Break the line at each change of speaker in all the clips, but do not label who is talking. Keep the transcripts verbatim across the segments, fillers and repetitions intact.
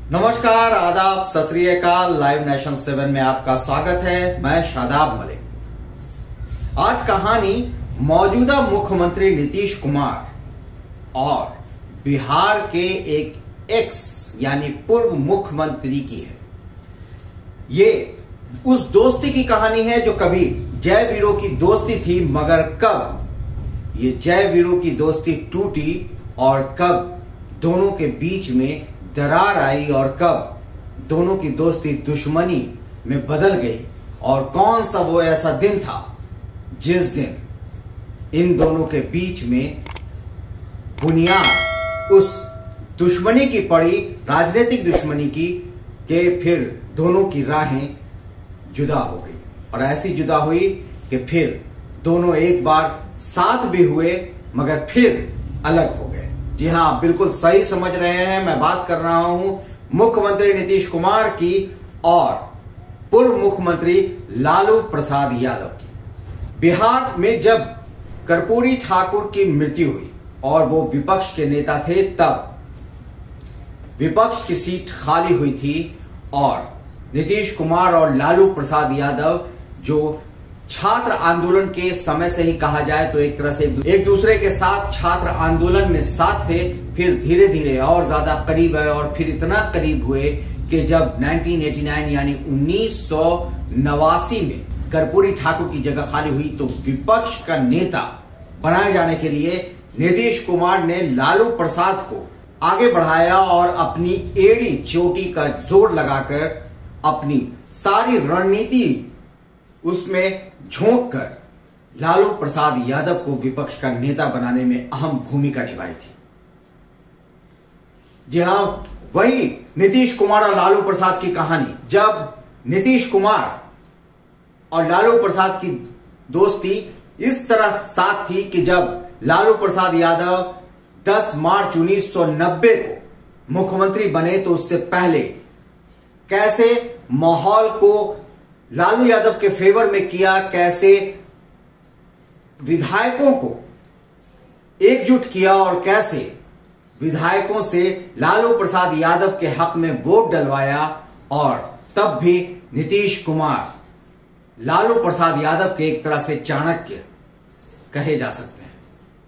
नमस्कार, आदाब, सत श्री अकाल। लाइव नेशन सेवन में आपका स्वागत है। मैं शादाब मलिक। आज कहानी मौजूदा मुख्यमंत्री नीतीश कुमार और बिहार के एक एक्स यानी पूर्व मुख्यमंत्री की है। ये उस दोस्ती की कहानी है जो कभी जय वीरों की दोस्ती थी, मगर कब ये जय वीरों की दोस्ती टूटी और कब दोनों के बीच में दरार आई और कब दोनों की दोस्ती दुश्मनी में बदल गई, और कौन सा वो ऐसा दिन था जिस दिन इन दोनों के बीच में बुनियाद उस दुश्मनी की पड़ी, राजनीतिक दुश्मनी की, कि फिर दोनों की राहें जुदा हो गई। और ऐसी जुदा हुई कि फिर दोनों एक बार साथ भी हुए मगर फिर अलग हो गए। जी हाँ, आप बिल्कुल सही समझ रहे हैं। मैं बात कर रहा हूं मुख्यमंत्री नीतीश कुमार की और पूर्व मुख्यमंत्री लालू प्रसाद यादव की। बिहार में जब कर्पूरी ठाकुर की मृत्यु हुई और वो विपक्ष के नेता थे, तब विपक्ष की सीट खाली हुई थी और नीतीश कुमार और लालू प्रसाद यादव, जो छात्र आंदोलन के समय से ही कहा जाए तो एक तरह से एक दूसरे के साथ छात्र आंदोलन में साथ थे, फिर धीरे धीरे और ज्यादा करीब आए और फिर इतना करीब हुए कि जब उन्नीस सौ नवासी यानी उन्नीस सौ नवासी में कर्पूरी ठाकुर की जगह खाली हुई तो विपक्ष का नेता बनाए जाने के लिए नीतीश कुमार ने लालू प्रसाद को आगे बढ़ाया और अपनी एड़ी चोटी का जोर लगाकर अपनी सारी रणनीति उसमें झोंक कर लालू प्रसाद यादव को विपक्ष का नेता बनाने में अहम भूमिका निभाई थी। जी हां, वही नीतीश कुमार और लालू प्रसाद की कहानी। जब नीतीश कुमार और लालू प्रसाद की दोस्ती इस तरह साथ थी कि जब लालू प्रसाद यादव दस मार्च उन्नीस सौ नब्बे को मुख्यमंत्री बने तो उससे पहले कैसे माहौल को लालू यादव के फेवर में किया, कैसे विधायकों को एकजुट किया और कैसे विधायकों से लालू प्रसाद यादव के हक में वोट डलवाया, और तब भी नीतीश कुमार लालू प्रसाद यादव के एक तरह से चाणक्य कहे जा सकते हैं।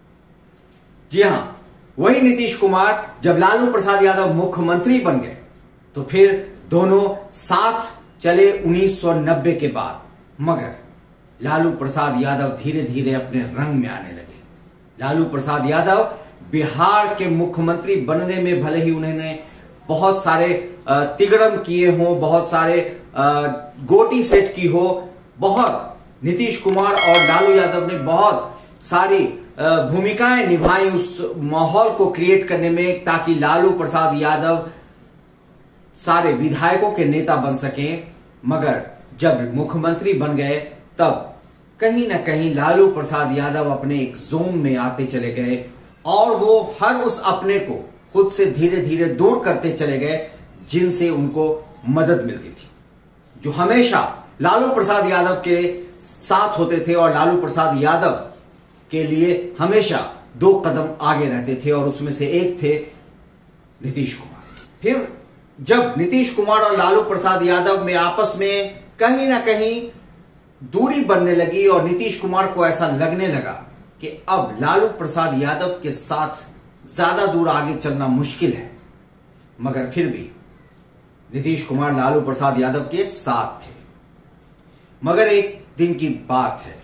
जी हां, वही नीतीश कुमार जब लालू प्रसाद यादव मुख्यमंत्री बन गए तो फिर दोनों साथ चले उन्नीस सौ नब्बे के बाद, मगर लालू प्रसाद यादव धीरे धीरे अपने रंग में आने लगे। लालू प्रसाद यादव बिहार के मुख्यमंत्री बनने में भले ही उन्होंने बहुत सारे तिगड़म किए हों, बहुत सारे गोटी सेट की हो, बहुत नीतीश कुमार और लालू यादव ने बहुत सारी भूमिकाएं निभाई उस माहौल को क्रिएट करने में, ताकि लालू प्रसाद यादव सारे विधायकों के नेता बन सके। मगर जब मुख्यमंत्री बन गए तब कहीं ना कहीं लालू प्रसाद यादव अपने एक जोन में आते चले गए और वो हर उस अपने को खुद से धीरे धीरे दूर करते चले गए जिनसे उनको मदद मिलती थी, जो हमेशा लालू प्रसाद यादव के साथ होते थे और लालू प्रसाद यादव के लिए हमेशा दो कदम आगे रहते थे, और उसमें से एक थे नीतीश कुमार। फिर जब नीतीश कुमार और लालू प्रसाद यादव में आपस में कहीं ना कहीं दूरी बनने लगी और नीतीश कुमार को ऐसा लगने लगा कि अब लालू प्रसाद यादव के साथ ज्यादा दूर आगे चलना मुश्किल है, मगर फिर भी नीतीश कुमार लालू प्रसाद यादव के साथ थे। मगर एक दिन की बात है,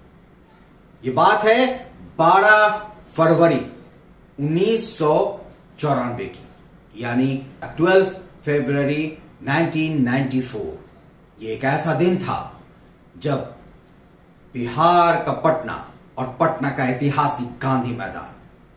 ये बात है बारह फरवरी उन्नीस सौ चौरानवे की, यानी बारह फरवरी उन्नीस सौ चौरानवे। ये एक ऐसा दिन था जब बिहार का पटना और पटना का ऐतिहासिक गांधी मैदान,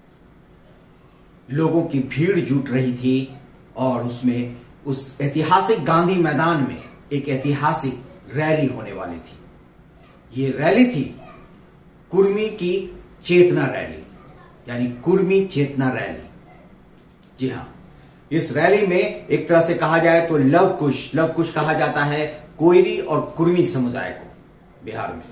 लोगों की भीड़ जुट रही थी और उसमें उस ऐतिहासिक गांधी मैदान में एक ऐतिहासिक रैली होने वाली थी। ये रैली थी कुर्मी की चेतना रैली, यानी कुर्मी चेतना रैली। जी हां, इस रैली में एक तरह से कहा जाए तो लव कुश लव कुश कहा जाता है कोयरी और कुर्मी समुदाय को बिहार में।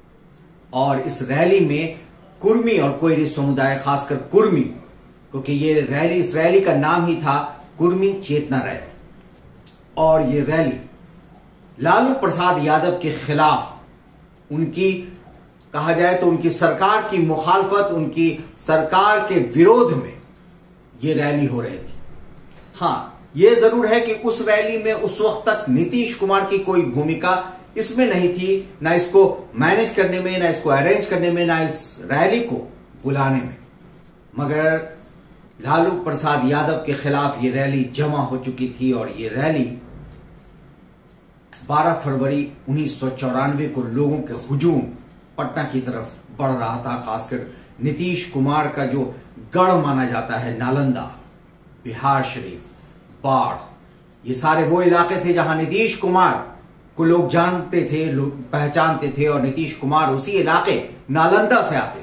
और इस रैली में कुर्मी और कोयरी समुदाय, खासकर कुर्मी, क्योंकि ये रैली इस रैली का नाम ही था कुर्मी चेतना रैली। और ये रैली लालू प्रसाद यादव के खिलाफ, उनकी कहा जाए तो उनकी सरकार की मुखालफत, उनकी सरकार के विरोध में ये रैली हो रही थी। हाँ, ये जरूर है कि उस रैली में उस वक्त तक नीतीश कुमार की कोई भूमिका इसमें नहीं थी, ना इसको मैनेज करने में, ना इसको अरेंज करने में, ना इस रैली को बुलाने में। मगर लालू प्रसाद यादव के खिलाफ ये रैली जमा हो चुकी थी और ये रैली बारह फरवरी उन्नीस सौ चौरानवे को लोगों के हुजूम पटना की तरफ बढ़ रहा था। खासकर नीतीश कुमार का जो गढ़ माना जाता है, नालंदा, बिहार शरीफ, बाढ़, ये सारे वो इलाके थे जहां नीतीश कुमार को लोग जानते थे, लोग पहचानते थे, और नीतीश कुमार उसी इलाके नालंदा से आते हैं।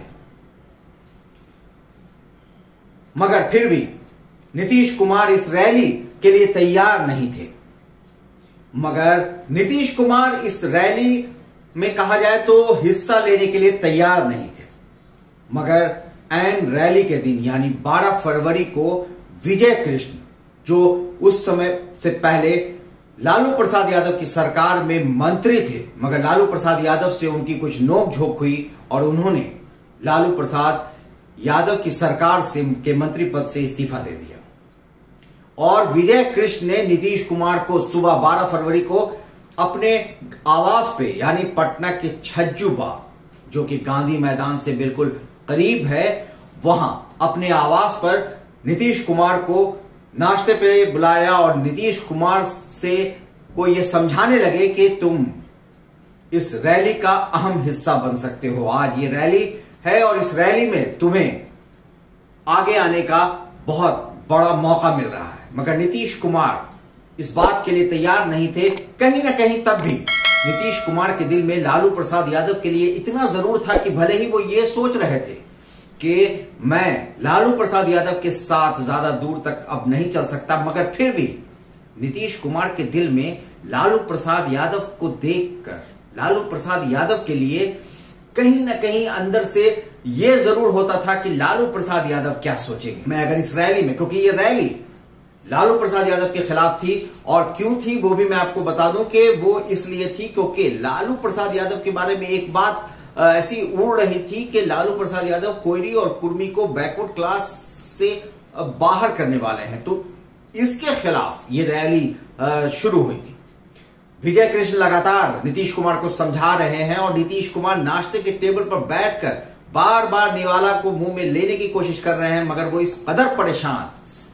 मगर फिर भी नीतीश कुमार इस रैली के लिए तैयार नहीं थे। मगर नीतीश कुमार इस रैली में कहा जाए तो हिस्सा लेने के लिए तैयार नहीं थे। मगर ऐन रैली के दिन यानी बारह फरवरी को विजय कृष्ण, जो उस समय से पहले लालू प्रसाद यादव की सरकार में मंत्री थे, मगर लालू प्रसाद यादव से उनकी कुछ नोकझोंक हुई और उन्होंने लालू प्रसाद यादव की सरकार से के मंत्री पद से इस्तीफा दे दिया। और विजय कृष्ण ने नीतीश कुमार को सुबह बारह फरवरी को अपने आवास पे यानी पटना के छज्जू बाग, जो कि गांधी मैदान से बिल्कुल करीब है, वहां अपने आवास पर नीतीश कुमार को नाश्ते पे बुलाया और नीतीश कुमार से को यह समझाने लगे कि तुम इस रैली का अहम हिस्सा बन सकते हो। आज ये रैली है और इस रैली में तुम्हें आगे आने का बहुत बड़ा मौका मिल रहा है। मगर नीतीश कुमार इस बात के लिए तैयार नहीं थे। कहीं ना कहीं तब भी नीतीश कुमार के दिल में लालू प्रसाद यादव के लिए इतना जरूर था कि भले ही वो ये सोच रहे थे कि मैं लालू प्रसाद यादव के साथ ज्यादा दूर तक अब नहीं चल सकता, मगर फिर भी नीतीश कुमार के दिल में लालू प्रसाद यादव को देखकर, लालू प्रसाद यादव के लिए कहीं ना कहीं अंदर से यह जरूर होता था कि लालू प्रसाद यादव क्या सोचेंगे मैं अगर इस रैली में, क्योंकि ये रैली लालू प्रसाद यादव के खिलाफ थी। और क्यों थी वो भी मैं आपको बता दूं कि वो इसलिए थी क्योंकि लालू प्रसाद यादव के बारे में एक बात ऐसी उड़ रही थी कि लालू प्रसाद यादव कोयरी और कुर्मी को बैकवर्ड क्लास से बाहर करने वाले हैं। तो इसके खिलाफ ये रैली शुरू हुई थी। विजय कृष्ण लगातार नीतीश कुमार को समझा रहे हैं और नीतीश कुमार नाश्ते के टेबल पर बैठकर बार बार निवाला को मुंह में लेने की कोशिश कर रहे हैं, मगर वो इस कदर परेशान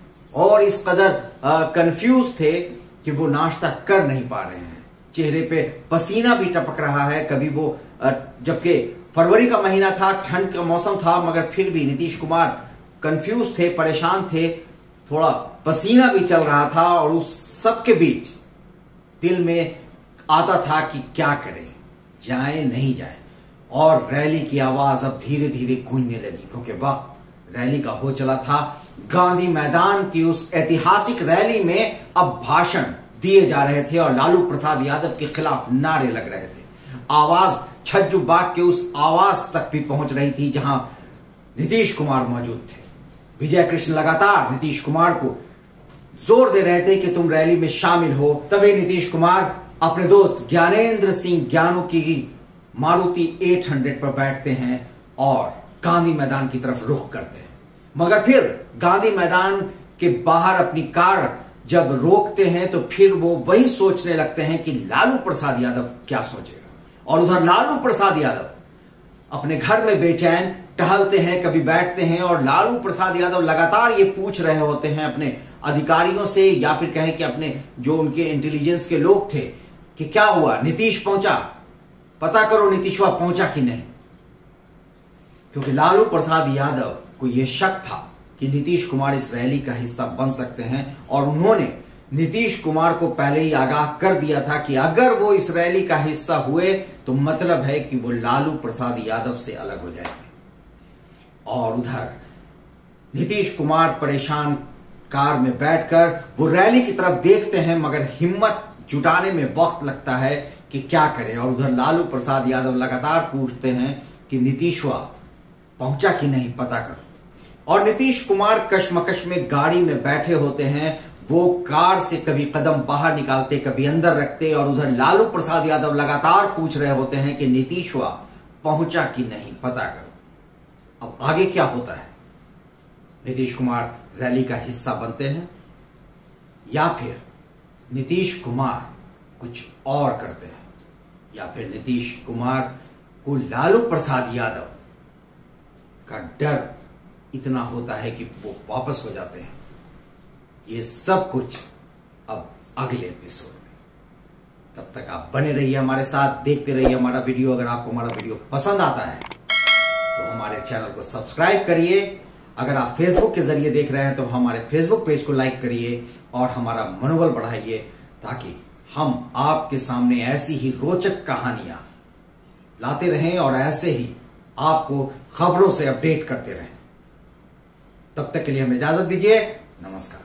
और इस कदर कंफ्यूज थे कि वो नाश्ता कर नहीं पा रहे हैं। चेहरे पे पसीना भी टपक रहा है। कभी वो जबकि फरवरी का महीना था, ठंड का मौसम था, मगर फिर भी नीतीश कुमार कंफ्यूज थे, परेशान थे, थोड़ा पसीना भी चल रहा था। और उस सब के बीच दिल में आता था कि क्या करें, जाए नहीं जाए। और रैली की आवाज अब धीरे धीरे गूंजने लगी, क्योंकि वक्त रैली का हो चला था। गांधी मैदान की उस ऐतिहासिक रैली में अब भाषण दिए जा रहे थे और लालू प्रसाद यादव के खिलाफ नारे लग रहे थे। आवाज छज्जू बाग के उस आवाज तक भी पहुंच रही थी जहां नीतीश कुमार मौजूद थे। विजय कृष्ण लगातार नीतीश कुमार को जोर दे रहे थे कि तुम रैली में शामिल हो। तभी नीतीश कुमार अपने दोस्त ज्ञानेंद्र सिंह ज्ञानू की मारुति आठ सौ पर बैठते हैं और गांधी मैदान की तरफ रुख करते हैं। मगर फिर गांधी मैदान के बाहर अपनी कार जब रोकते हैं तो फिर वो वही सोचने लगते हैं कि लालू प्रसाद यादव क्या सोचेगा। और उधर लालू प्रसाद यादव अपने घर में बेचैन टहलते हैं, कभी बैठते हैं, और लालू प्रसाद यादव लगातार ये पूछ रहे होते हैं अपने अधिकारियों से, या फिर कहें कि अपने जो उनके इंटेलिजेंस के लोग थे कि क्या हुआ, नीतीश पहुंचा, पता करो नीतीशवा पहुंचा कि नहीं। क्योंकि लालू प्रसाद यादव को यह शक था कि नीतीश कुमार इस रैली का हिस्सा बन सकते हैं और उन्होंने नीतीश कुमार को पहले ही आगाह कर दिया था कि अगर वो इस रैली का हिस्सा हुए तो मतलब है कि वो लालू प्रसाद यादव से अलग हो जाएंगे। और उधर नीतीश कुमार परेशान कार में बैठकर वो रैली की तरफ देखते हैं, मगर हिम्मत जुटाने में वक्त लगता है कि क्या करें। और उधर लालू प्रसाद यादव लगातार पूछते हैं कि नीतीशवा पहुंचा कि नहीं, पता करो। और नीतीश कुमार कश्मकश में गाड़ी में बैठे होते हैं, वो कार से कभी कदम बाहर निकालते, कभी अंदर रखते, और उधर लालू प्रसाद यादव लगातार पूछ रहे होते हैं कि नीतीश हुआ पहुंचा कि नहीं, पता करो। अब आगे क्या होता है? नीतीश कुमार रैली का हिस्सा बनते हैं या फिर नीतीश कुमार कुछ और करते हैं, या फिर नीतीश कुमार को लालू प्रसाद यादव का डर इतना होता है कि वो वापस हो जाते हैं। ये सब कुछ अब अगले एपिसोड में। तब तक आप बने रहिए हमारे साथ, देखते रहिए हमारा वीडियो। अगर आपको हमारा वीडियो पसंद आता है तो हमारे चैनल को सब्सक्राइब करिए। अगर आप फेसबुक के जरिए देख रहे हैं तो हमारे फेसबुक पेज को लाइक करिए और हमारा मनोबल बढ़ाइए, ताकि हम आपके सामने ऐसी ही रोचक कहानियां लाते रहें और ऐसे ही आपको खबरों से अपडेट करते रहें। तब तक के लिए हमें इजाजत दीजिए। नमस्कार।